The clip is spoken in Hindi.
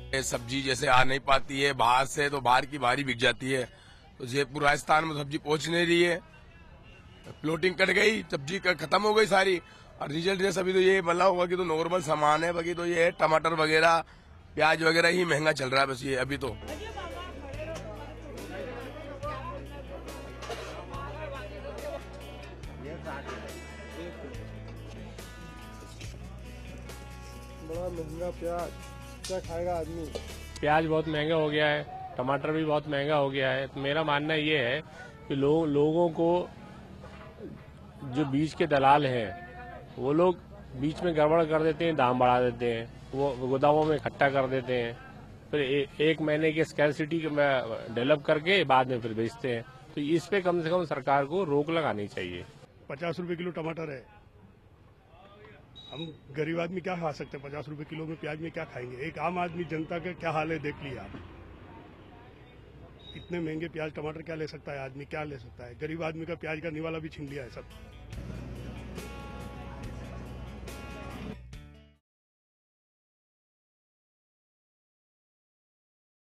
सब्जी जैसे आ नहीं पाती है बाहर से, तो बाहर की बाहर ही बिक जाती है। तो जयपुर राजस्थान में सब्जी पहुंच नहीं रही है, फ्लोटिंग कट गई, सब्जी खत्म हो गई सारी। और रिजल्ट जैसे अभी तो ये बना होगा कि तो नॉर्मल सामान है, बाकी तो ये है टमाटर वगैरह प्याज वगैरह ही महंगा चल रहा है बस ये अभी तो। बड़ा महंगा प्याज, क्या खाएगा आदमी। प्याज बहुत महंगा हो गया है, टमाटर भी बहुत महंगा हो गया है। तो मेरा मानना ये है कि लोगों को जो बीच के दलाल हैं वो लोग बीच में गड़बड़ कर देते हैं, दाम बढ़ा देते हैं, वो गोदामों में इकट्ठा कर देते हैं, फिर एक महीने की स्कैरसिटी डेवलप करके बाद में फिर बेचते हैं। तो इस पे कम से कम सरकार को रोक लगानी चाहिए। 50 रुपए किलो टमाटर है, हम गरीब आदमी क्या खा सकते हैं? 50 रुपए किलो में प्याज में क्या खाएंगे? एक आम आदमी जनता का क्या हाल है देख लिया आप। इतने महंगे प्याज टमाटर क्या ले सकता है आदमी, क्या ले सकता है? गरीब आदमी का प्याज का निवाला भी छीन लिया है सब।